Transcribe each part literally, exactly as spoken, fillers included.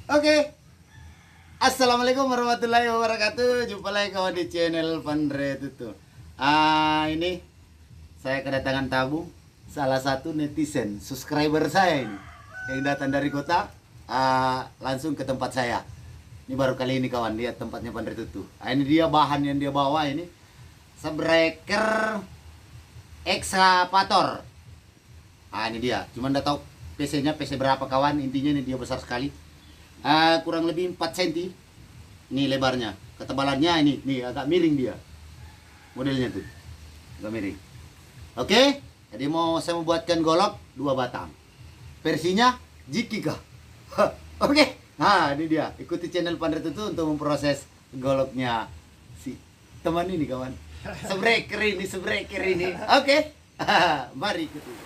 Oke. Assalamualaikum warahmatullahi wabarakatuh. Jumpa lagi kawan di channel Pandre Tutu. Ah, ini saya kedatangan tamu, salah satu netizen subscriber saya ini yang datang dari kota, ah, langsung ke tempat saya. Ini baru kali ini kawan, lihat tempatnya Pandre Tutu. Ah, ini dia bahan yang dia bawa ini. Sebreaker ekskavator. Ah, ini dia. Cuman udah tahu P C-nya P C berapa kawan. Intinya ini dia besar sekali. Uh, kurang lebih empat sentimeter. Ini lebarnya. Ketebalannya ini, nih agak miring dia. Modelnya tuh. Agak miring. Oke, jadi mau saya membuatkan golok dua batang. Versinya Jikika. Oke. Nah, ini dia. Ikuti channel Pandre Tutu untuk memproses goloknya si teman ini kawan. Sebreaker ini, sebreaker ini. Oke. Mari ikuti.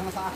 masalah.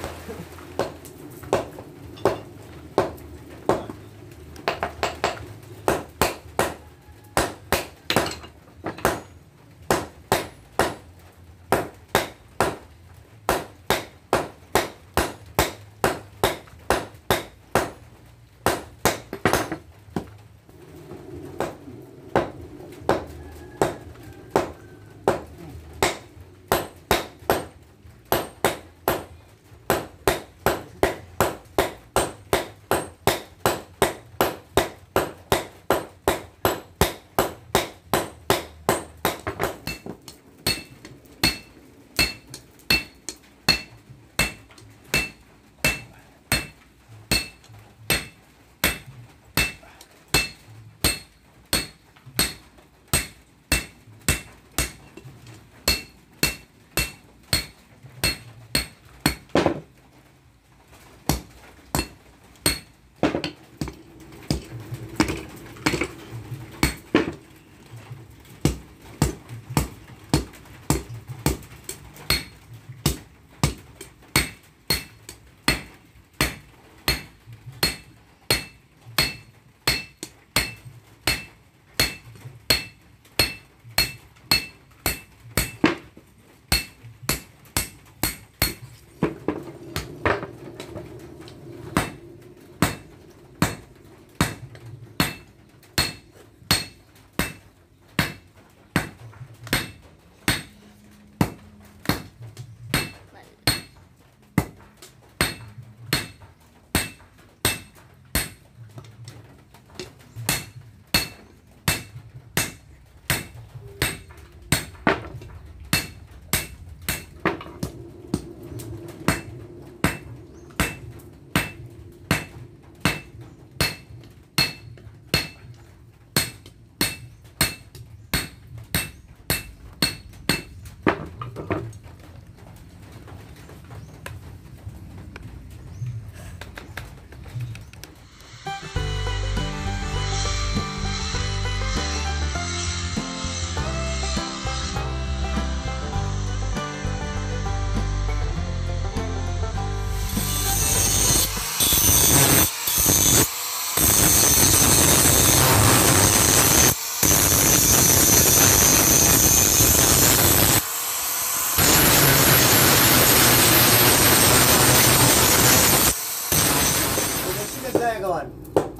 Saya kawan,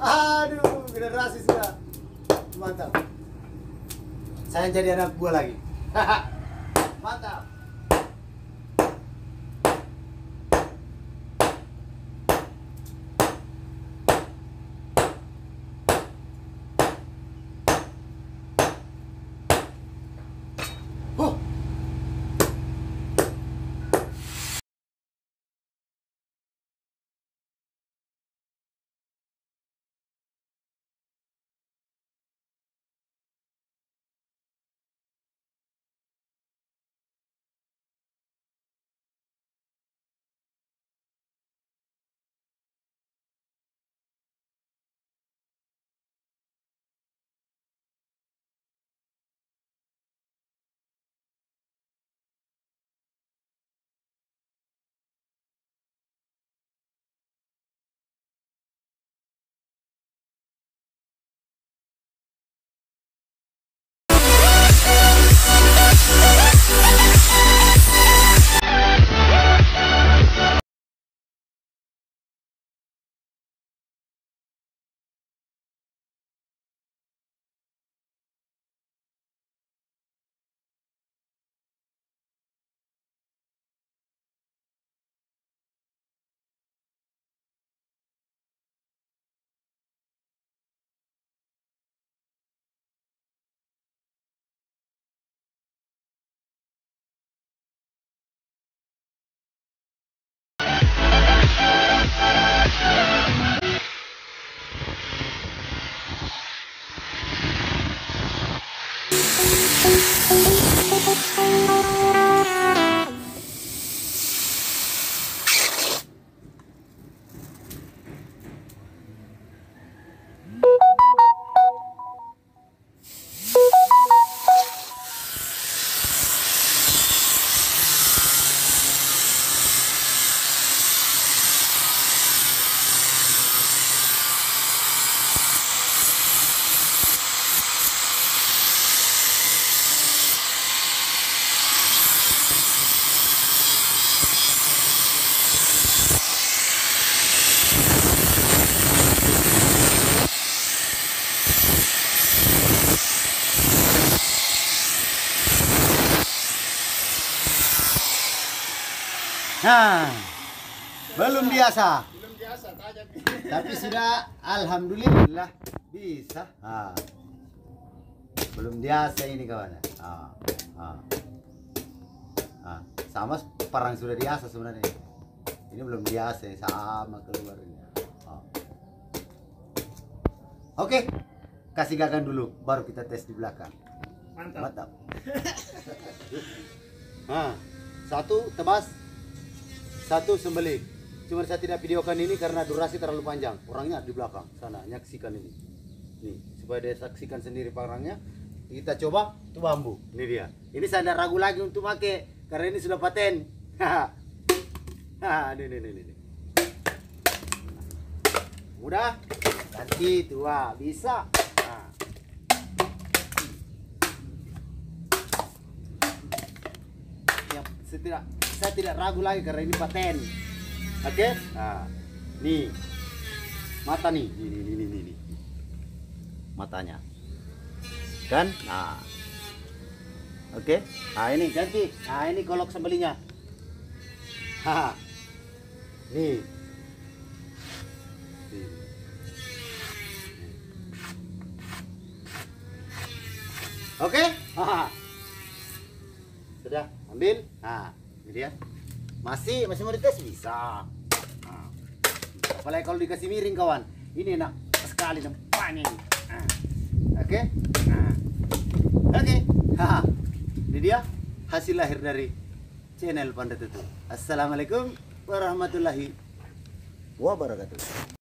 aduh generasi sudah mantap. Saya jadi anak buah lagi. Mantap. Nah, belum biasa. Belum biasa tajam. Tapi sudah alhamdulillah bisa. Ah. Belum biasa ini kawan. Ah. Ah. Ah. Sama parang sudah biasa sebenarnya. Ini belum biasa sama keluarnya. Ah. Oke. Kasih gagang dulu baru kita tes di belakang. Mantap. Mantap. Nah, satu tebas, satu sembelih. Cuma saya tidak videokan ini karena durasi terlalu panjang. Orangnya di belakang sana, nyaksikan ini. Nih, supaya dia saksikan sendiri parangnya. Kita coba, itu bambu. Ini dia. Ini saya tidak ragu lagi untuk pakai karena ini sudah paten. Nah, ini, ini, ini, ini. Mudah, ganti tua bisa. Nah. Ya, saya tidak, saya tidak ragu lagi karena ini paten. Oke, nah, nih mata nih, nih, nih, nih, nih, nih. Matanya, kan? Nah, oke, nah ini ganti, nah ini golok sembelihnya, ha, nih, nih. Oke, ha, sudah ambil, nah ini dia. Masih, masih mau dites bisa. Nah, apalagi kalau dikasih miring kawan, ini enak sekali nampaknya. Nah, oke, nah, oke, haha, ini dia hasil lahir dari channel Panda Tutu. Assalamualaikum warahmatullahi wabarakatuh.